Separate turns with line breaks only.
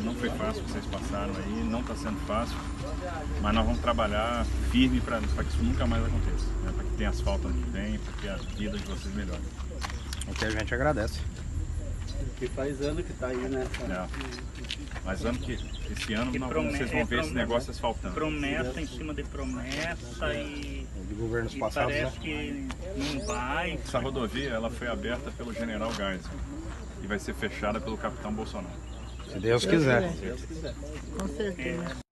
Não foi fácil, vocês passaram aí, não está sendo fácil, mas nós vamos trabalhar firme para que isso nunca mais aconteça, né? Para que tenha asfalto ano que vem, para que a vida de vocês melhore.
O que a gente agradece.
Que faz ano que tá aí, né?
Mas esse ano vocês vão ver esse negócio asfaltando.
Promessa em cima de promessa e
De governos passados,
parece
né?
que não vai.
Essa rodovia ela foi aberta pelo General Geisel e vai ser fechada pelo Capitão Bolsonaro.
Se Deus quiser.
Com certeza.